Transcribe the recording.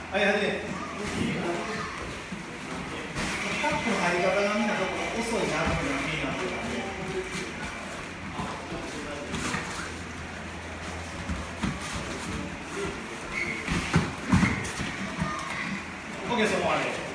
あ、いやで、タックの入り方がみんな遅いなっていうのが気になってたんで。OK、そこまで。